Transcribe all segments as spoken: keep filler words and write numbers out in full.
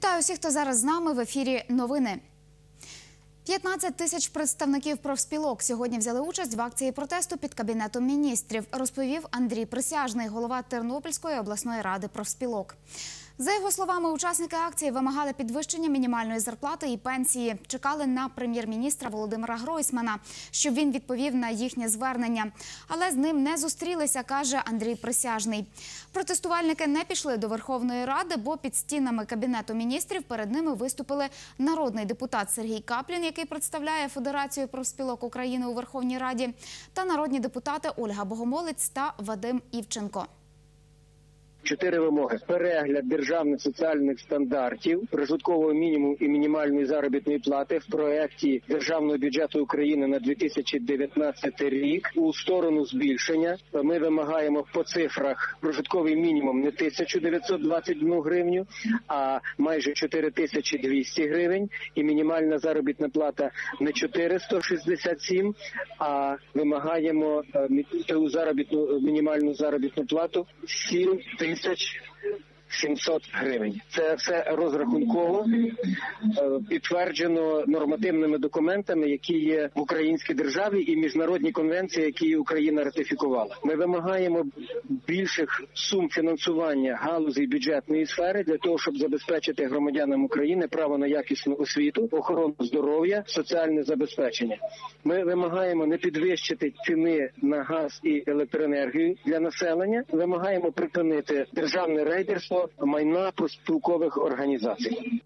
Вітаю всіх, хто зараз з нами. В ефірі новини. п'ятнадцять тисяч представників профспілок сьогодні взяли участь в акції протесту під Кабінетом міністрів, розповів Андрій Присяжний, голова Тернопільської обласної ради профспілок. За його словами, учасники акції вимагали підвищення мінімальної зарплати і пенсії. Чекали на прем'єр-міністра Володимира Гройсмана, щоб він відповів на їхнє звернення. Але з ним не зустрілися, каже Андрій Присяжний. Протестувальники не пішли до Верховної Ради, бо під стінами Кабінету міністрів перед ними виступили народний депутат Сергій Каплін, який представляє Федерацію профспілок України у Верховній Раді, та народні депутати Ольга Богомолець та Вадим Івченко. Чотири вимоги. Перегляд державних соціальних стандартів, прожиткового мінімуму і мінімальної заробітної плати в проєкті Державного бюджету України на дві тисячі дев'ятнадцятий рік у сторону збільшення. Ми вимагаємо по цифрах прожитковий мінімум не тисячу дев'ятсот двадцять одну гривню, а майже чотири тисячі двісті гривень. І мінімальна заробітна плата не чотириста шістдесят сім, а вимагаємо ту заробітну, мінімальну заробітну плату сім тисяч сімсот гривень. Це все розрахунково підтверджено нормативними документами, які є в українській державі, і міжнародні конвенції, які Україна ратифікувала. Ми вимагаємо більших сум фінансування галузей бюджетної сфери для того, щоб забезпечити громадянам України право на якісну освіту, охорону здоров'я, соціальне забезпечення. Ми вимагаємо не підвищити ціни на газ і електроенергію для населення. Вимагаємо припинити державне рейдерство майна профспілкових організацій.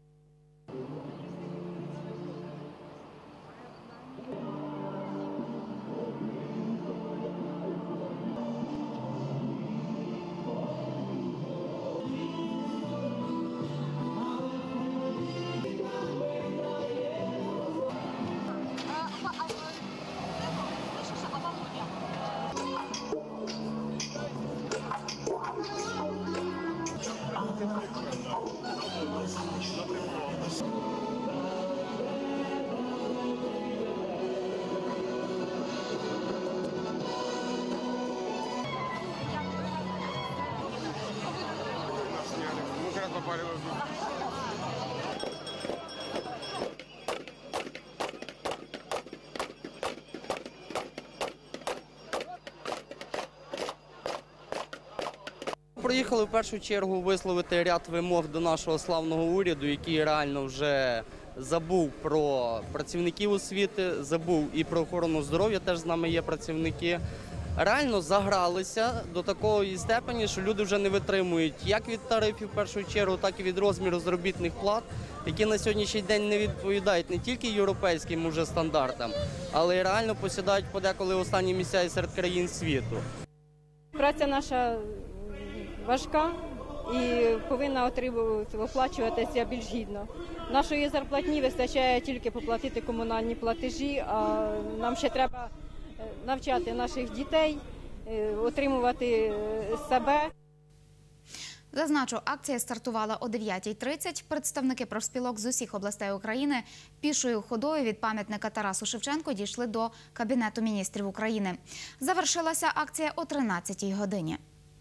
Приїхали в першу чергу висловити ряд вимог до нашого славного уряду, який реально вже забув про працівників освіти, забув і про охорону здоров'я, теж з нами є працівники. Реально загралися до такої степені, що люди вже не витримують як від тарифів в першу чергу, так і від розміру заробітних плат, які на сьогоднішній день не відповідають не тільки європейським уже стандартам, але й реально посідають подеколи останні місця і серед країн світу. Праця наша важка і повинна оплачуватися більш гідно. Нашої зарплатні вистачає тільки поплатити комунальні платежі, а нам ще треба навчати наших дітей, отримувати себе. Зазначу, акція стартувала о дев'ятій тридцять. Представники профспілок з усіх областей України пішою ходою від пам'ятника Тарасу Шевченку дійшли до Кабінету міністрів України. Завершилася акція о тринадцятій годині.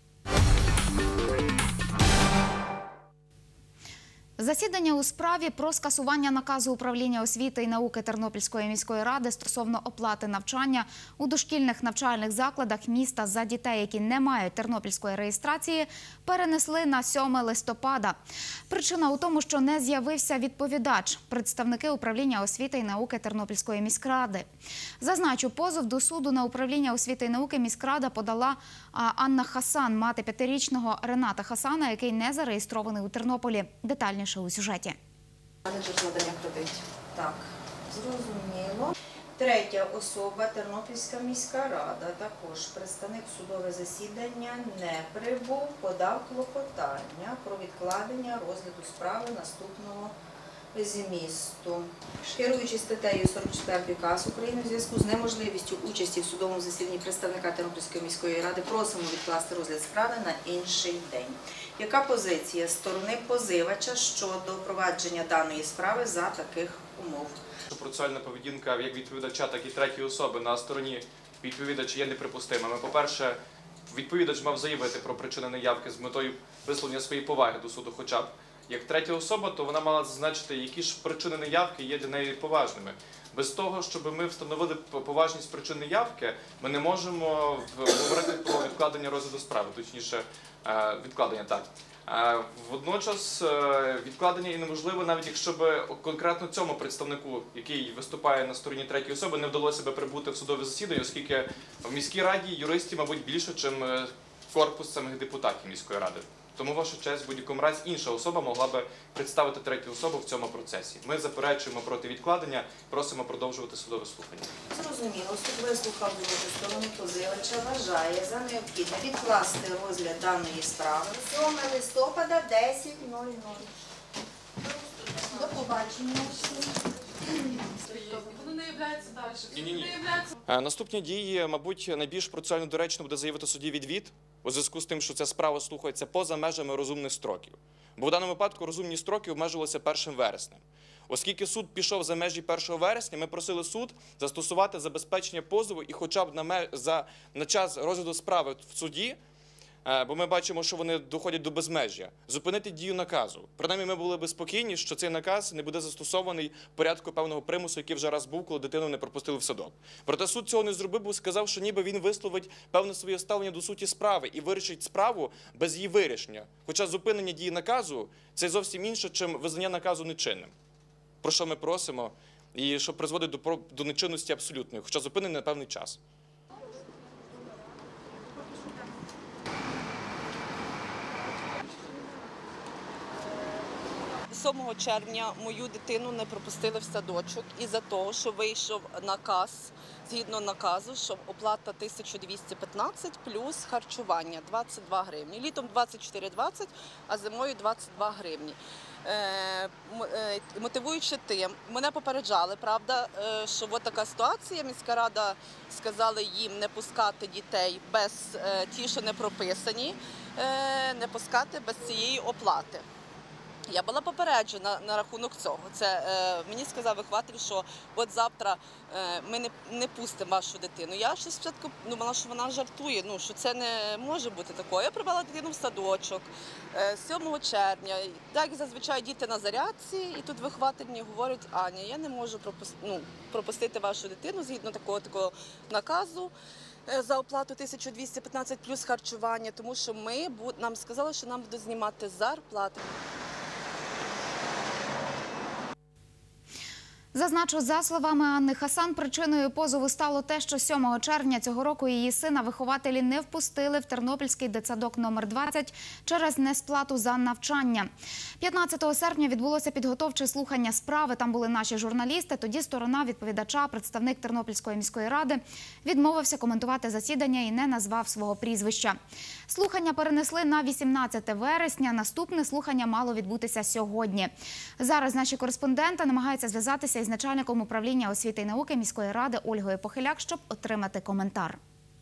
Засідання у справі про скасування наказу управління освіти і науки Тернопільської міської ради стосовно оплати навчання у дошкільних навчальних закладах міста за дітей, які не мають тернопільської реєстрації, перенесли на сьоме листопада. Причина у тому, що не з'явився відповідач – представники управління освіти і науки Тернопільської міськради. Зазначу, позов до суду на управління освіти і науки міськрада подала Анна Хасан, мати п'ятирічного Рената Хасана, який не зареєстрований у Тернополі. Детальніше у сюжеті. Менеджер з надання кредитів. Так, зрозуміло. Третя особа, Тернопільська міська рада, також представник судове засідання не прибув, подав клопотання про відкладення розгляду справи наступного змісту. Керуючись статтею сорок четвертої КАС України у зв'язку з неможливістю участі в судовому засіданні представника Тернопільської міської ради, просимо відкласти розгляд справи на інший день. Яка позиція сторони позивача щодо провадження даної справи за таких умов? Процесуальна поведінка як відповідача, так і третьої особи на стороні відповідача є неприпустимими. По-перше, відповідач мав заявити про причини неявки з метою висловлення своєї поваги до суду хоча б. як третя особа, то вона мала зазначити, які ж причини неявки є для неї поважними. Без того, щоб ми встановили поважність причин неявки, ми не можемо говорити про відкладення розгляду справи, точніше, відкладення, так. Водночас відкладення і неможливо, навіть якщо б конкретно цьому представнику, який виступає на стороні третьої особи, не вдалося б прибути в судове засідання, оскільки в міській раді юристів, мабуть, більше, ніж корпус самих депутатів міської ради. Тому, ваша честь, в будь-якому разі інша особа могла би представити третю особу в цьому процесі. Ми заперечуємо проти відкладення, просимо продовжувати судове слухання. Зрозуміло, суд вислухав другу сторону позивача, вважає за необхідне відкласти розгляд даної справи сьомого листопада десять нуль нуль. До побачення всім. Воно не являється далі. Ні-ні-ні. Наступні дії, мабуть, найбільш процесуально доречно буде заявити судді відвід, у зв'язку з тим, що ця справа слухається поза межами розумних строків. Бо в даному випадку розумні строки обмежувалися першим вереснем. Оскільки суд пішов за межі першого вересня, ми просили суд застосувати забезпечення позову і хоча б на, ме... за... на час розгляду справи в суді, бо ми бачимо, що вони доходять до безмежжя, зупинити дію наказу. Принаймні ми були б спокійні, що цей наказ не буде застосований в порядку певного примусу, який вже раз був, коли дитину не пропустили в садок. Проте суд цього не зробив, бо сказав, що ніби він висловить певне своє ставлення до суті справи і вирішить справу без її вирішення. Хоча зупинення дії наказу – це зовсім інше, чим визнання наказу нечинним. Про що ми просимо, і що призводить до, до нечинності абсолютної, хоча зупинений на певний час. сьомого червня мою дитину не пропустили в садочок із-за того, що вийшов наказ, згідно наказу, що оплата тисяча двісті п'ятнадцять плюс харчування двадцять два гривні. Літом двадцять чотири двадцять, а зимою двадцять два гривні. Мотивуючи тим, мене попереджали, правда, що от така ситуація, міська рада сказала їм не пускати дітей без ті, що не прописані, не пускати без цієї оплати. Я була попереджена на рахунок цього. Це е, мені сказав вихователь, що от завтра е, ми не, не пустимо вашу дитину. Я ще спочатку думала, що вона жартує, ну, що це не може бути такое. Я привела дитину в садочок е, сьомого червня. Так, зазвичай діти на зарядці, і тут вихователь мені говорить: Аня, я не можу пропусти, ну, пропустити вашу дитину згідно такого, такого наказу за оплату тисяча двісті п'ятнадцять плюс харчування, тому що ми, нам сказали, що нам будуть знімати зарплати. Зазначу, за словами Анни Хасан, причиною позову стало те, що сьомого червня цього року її сина вихователі не впустили в Тернопільський дитсадок номер двадцять через несплату за навчання. п'ятнадцятого серпня відбулося підготовче слухання справи. Там були наші журналісти. Тоді сторона відповідача, представник Тернопільської міської ради, відмовився коментувати засідання і не назвав свого прізвища. Слухання перенесли на вісімнадцяте вересня. Наступне слухання мало відбутися сьогодні. Зараз наші кореспонденти намагаються зв'язатися із начальником управління освіти і науки міської ради Ольгою Похиляк, щоб отримати коментар.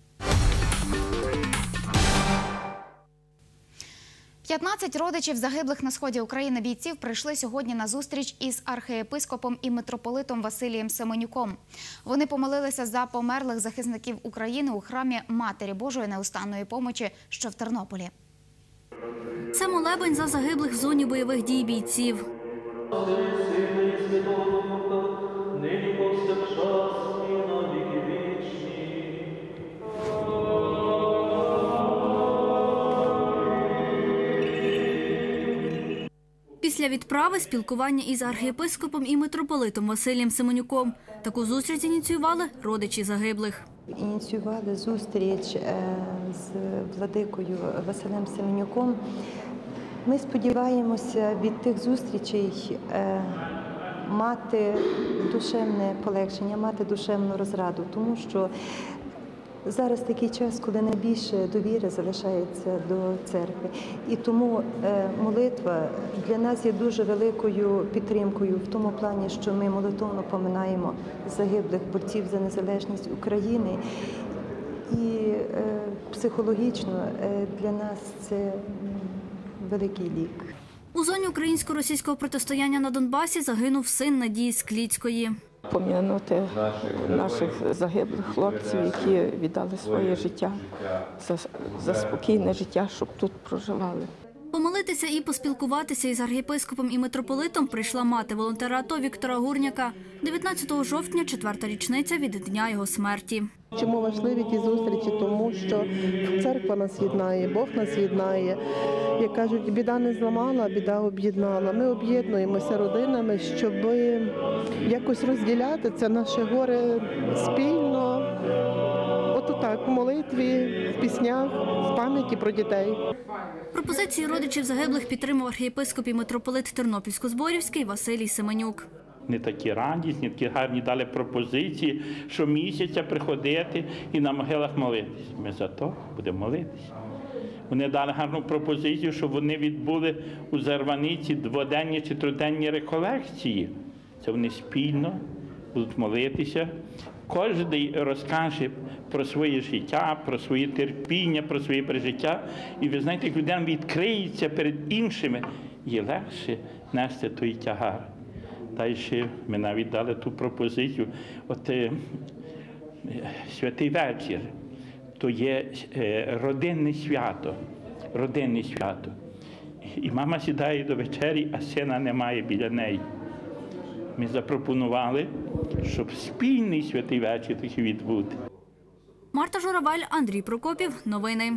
п'ятнадцять родичів загиблих на сході України бійців прийшли сьогодні на зустріч із архієпископом і митрополитом Василієм Семенюком. Вони помолилися за померлих захисників України у храмі Матері Божої Неустанної Помочі, що в Тернополі. Це молебень за загиблих в зоні бойових дій бійців. Після відправи спілкування із архієпископом і митрополитом Василієм Семенюком. Таку зустріч ініціювали родичі загиблих. Ініціювали зустріч з владикою Василем Семенюком. Ми сподіваємося від тих зустрічей мати душевне полегшення, мати душевну розраду, тому що зараз такий час, коли найбільше довіри залишається до церкви. І тому молитва для нас є дуже великою підтримкою в тому плані, що ми молитовно поминаємо загиблих борців за незалежність України. І психологічно для нас це великий лік. У зоні українсько-російського протистояння на Донбасі загинув син Надії Скліцької. Пом'янути наших загиблих хлопців, які віддали своє життя за, за спокійне життя, щоб тут проживали. Помолитися і поспілкуватися із архієпископом і митрополитом прийшла мати волонтера АТО Віктора Гурняка. дев'ятнадцятого жовтня – четверта річниця від дня його смерті. Чому важливі ті зустрічі? Тому що церква нас єднає, Бог нас єднає. Як кажуть, біда не зламала, біда об'єднала. Ми об'єднуємося родинами, щоб якось розділяти це наше горе спільно. От так, в молитві, в піснях, в пам'яті про дітей. Пропозиції родичів загиблих підтримав архієпископ і митрополит Тернопільсько-Зборівський Василій Семенюк. Не такі радісні, такі гарні дали пропозиції, що місяця приходити і на могилах молитись. Ми за то будемо молитися. Вони дали гарну пропозицію, щоб вони відбули у Зарваниці дводенні чи триденні реколекції. Це вони спільно будуть молитися. Кожен розкаже про своє життя, про своє терпіння, про своє пережиття. І ви знаєте, як людина відкриється перед іншими, є легше нести той тягар. Далі ми навіть дали ту пропозицію. От е, святий вечір – то є е, родинне свято, родинне свято. І мама сідає до вечері, а сина немає біля неї. Ми запропонували, щоб спільний святий вечір такий відбути. Марта Журавель, Андрій Прокопів. Новини.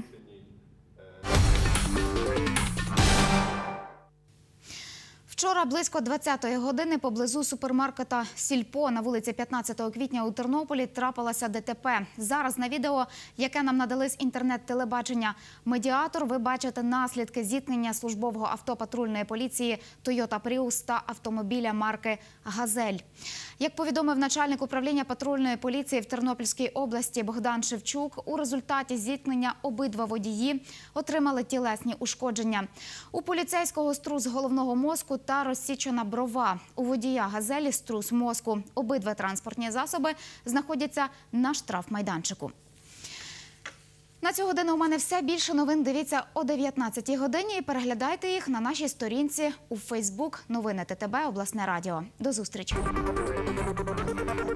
Вчора близько двадцятої години поблизу супермаркета «Сільпо» на вулиці п'ятнадцятого квітня у Тернополі трапилося ДТП. Зараз на відео, яке нам надали з інтернет-телебачення «Медіатор», ви бачите наслідки зіткнення службового авто патрульної поліції «Тойота Пріус» та автомобіля марки «Газель». Як повідомив начальник управління патрульної поліції в Тернопільській області Богдан Шевчук, у результаті зіткнення обидва водії отримали тілесні ушкодження. У поліцейського струс головного мозку та розсічена брова. У водія «Газелі» струс мозку. Обидва транспортні засоби знаходяться на штрафмайданчику. На цю годину у мене все. Більше новин дивіться о дев'ятнадцятій годині і переглядайте їх на нашій сторінці у Фейсбук «Новини ТТБ. Обласне радіо». До зустрічі!